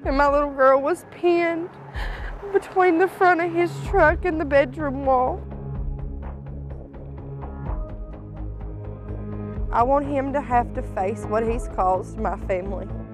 and my little girl was pinned between the front of his truck and the bedroom wall. I want him to have to face what he's caused my family.